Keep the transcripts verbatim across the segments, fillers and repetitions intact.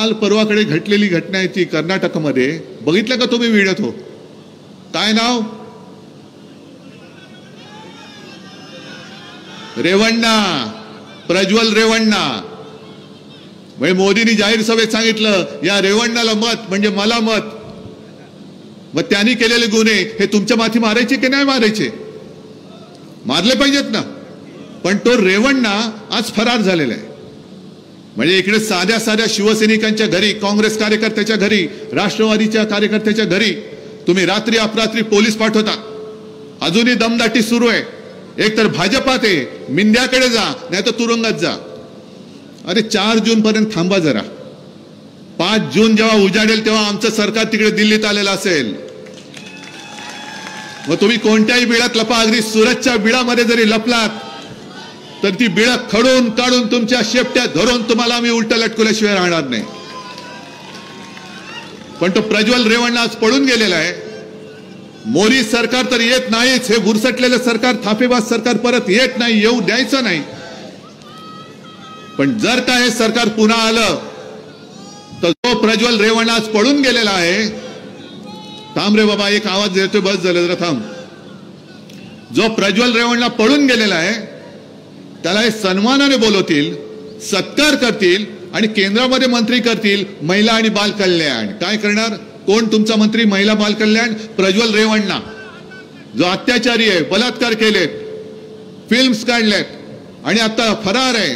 काल परवाकडे घडलेली घटना आहे ती कर्नाटकमध्ये बघितलं का तुम्ही व्हिडिओ? तो काय नाव? रेवण्णा, प्रज्वल रेवण्णा. म्हणजे मोदींनी जाहीर सभेत सांगितलं या रेवण्णाला मत म्हणजे मला मत. मग त्यांनी केलेले गुन्हे हे तुमच्या माथी मारायचे की नाही मारायचे? मारले पाहिजेत ना. पण तो रेवण्णा आज फरार झालेला आहे. म्हणजे इकडे साध्या साध्या शिवसैनिकांच्या घरी, काँग्रेस कार्यकर्त्याच्या घरी, राष्ट्रवादीच्या कार्यकर्त्याच्या घरी तुम्ही रात्री अपरात्री पोलीस पाठवता. अजूनही दमदाटी सुरू आहे. एक तर भाजपात आहे, मिंद्याकडे जा नाही तर तुरुंगात जा. अरे चार जून पर्यंत थांबा जरा. पाच जून जेव्हा उजाडेल तेव्हा आमचं सरकार तिकडे दिल्लीत आलेलं असेल. मग तुम्ही कोणत्याही बिळात लपा. अगदी सुरतच्या बिळामध्ये जरी लपलात तर ती बिळं खडून काढून तुमच्या शेपट्या धरून तुम्हाला आम्ही उलट लटकवल्याशिवाय राहणार नाही. पण तो प्रज्वल रेवण्णा आज पळून गेलेला आहे. मोदी सरकार तर येत नाहीच. हे बुरसटलेलं सरकार, थापेबाज सरकार परत येत नाही, येऊ द्यायचं नाही. पण जर का हे सरकार पुन्हा आलं तर तो प्रज्वल रेवण्णा आज पळून गेलेला आहे. थांब रे बाबा, एक आवाज देतोय, बस झालं जरा थांब. जो प्रज्वल रेवण्णा पळून गेलेला आहे त्याला हे सन्मानाने बोलवतील, सत्कार करतील आणि केंद्रामध्ये मंत्री करतील महिला आणि बाल कल्याण. काय करणार? कोण तुमचा मंत्री महिला बाल कल्याण? प्रज्वल रेवण्णा, जो अत्याचारी आहे, बलात्कार केलेत, फिल्म्स काढलेत आणि आता फरार आहे.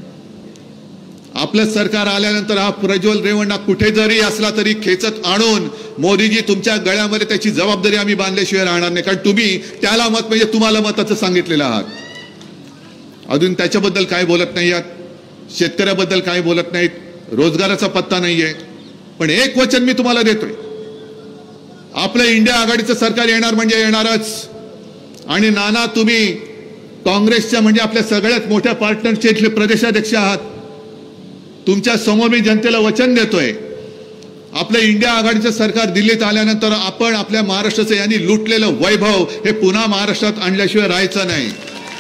आपलं सरकार आल्यानंतर हा प्रज्वल रेवण्णा कुठे जरी असला तरी खेचत आणून मोदीजी तुमच्या गळ्यामध्ये त्याची जबाबदारी आम्ही बांधल्याशिवाय राहणार नाही. कारण तुम्ही त्याला मत म्हणजे तुम्हाला मताचं सांगितलेलं आहात. अजून त्याच्याबद्दल काय बोलत नाही आहात, शेतकऱ्याबद्दल काय बोलत नाहीत, रोजगाराचा पत्ता नाहीये. पण एक वचन मी तुम्हाला देतोय, आपलं इंडिया आघाडीचं सरकार येणार म्हणजे येणारच. आणि नाना, तुम्ही काँग्रेसच्या म्हणजे आपल्या सगळ्यात मोठ्या पार्टनरचे इथले प्रदेशाध्यक्ष आहात. तुमच्या समोर मी जनतेला वचन देतोय, आपलं इंडिया आघाडीचं सरकार दिल्लीत आल्यानंतर आपण आपल्या महाराष्ट्राचं यांनी लुटलेलं वैभव हे पुन्हा महाराष्ट्रात आणल्याशिवाय राहायचं नाही.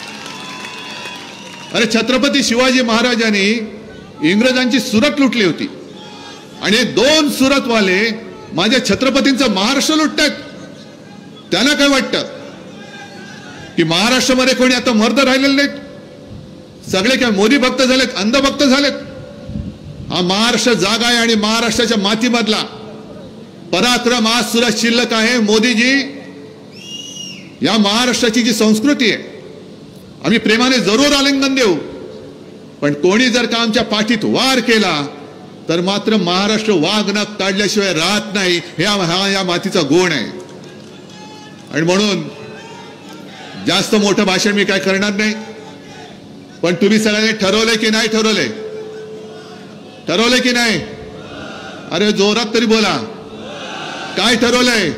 अरे छत्रपती शिवाजी महाराजांनी इंग्रजांची सुरत लुटली होती आणि दोन सुरतवाले माझ्या छत्रपतींचं महाराष्ट्र लुटतात. त्यांना काय वाटतं की महाराष्ट्रामध्ये कोणी आता मर्द राहिलेले नाहीत? सगळे काय मोदी भक्त झालेत, अंध भक्त झालेत? हा महाराष्ट्र जागा आहे आणि महाराष्ट्राच्या मातीमधला पराक्रम आज सुद्धा शिल्लक आहे. मोदीजी, या महाराष्ट्राची जी संस्कृती आहे आम्ही प्रेमाने जरूर आलिंगन देऊ, पण कोणी जर का आमच्या पाठीत वार केला तर मात्र महाराष्ट्र वाघ न काढल्याशिवाय राहत नाही. हा या मातीचा गुण आहे. आणि म्हणून जास्त मोठं भाषण मी काय करणार नाही. पण तुम्ही सगळ्यांनी ठरवलंय की नाही ठरवलंय? ठरवलंय की नाही? अरे जोरात तरी बोला, काय ठरवलंय?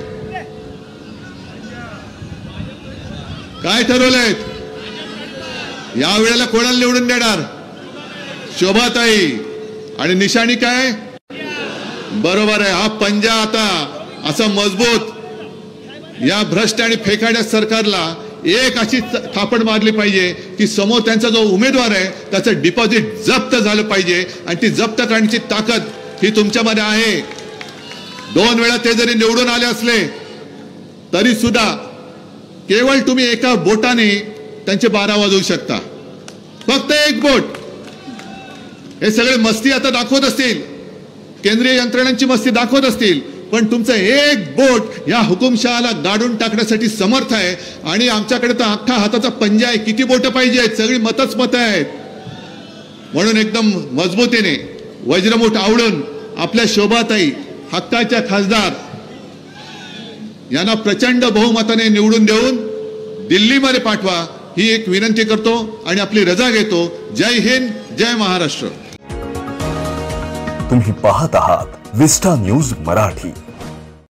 काय ठरवलंय? या वेळेला कोणाला निवडून देणार? शोभाताई. आणि निशाणी काय? बरोबर आहे, हा पंजा आता असा मजबूत या भ्रष्ट आणि फेकाड्या सरकारला एक अशी थापड मारली पाहिजे की समोर त्यांचा जो उमेदवार आहे त्याचं डिपॉझिट जप्त झालं पाहिजे. आणि ती जप्त करण्याची ताकद ही तुमच्यामध्ये आहे. दोन वेळा ते जरी निवडून आले असले तरी सुद्धा केवळ तुम्ही एका बोटाने त्यांचे बारा वाजवू शकता. फक्त एक बोट. हे सगळे मस्ती आता दाखवत असतील, केंद्रीय यंत्रणांची मस्ती दाखवत असतील, पण तुमचं एक बोट या हुकुमशहाला गाडून टाकण्यासाठी समर्थ आहे. आणि आमच्याकडे तर अख्खा हाताचा पंजा आहे. किती बोट पाहिजे? सगळी मतच मत आहेत. म्हणून एकदम मजबूतीने वज्रमुठ आवळून आपल्या शोभाताई, हक्काच्या खासदार यांना प्रचंड बहुमताने निवडून देऊन दिल्लीमध्ये पाठवा ही एक विनंती करतो आणि आपली रजा घेतो. जय हिंद, जय महाराष्ट्र. तुम्ही पाहत आहात विस्टा न्यूज मराठी.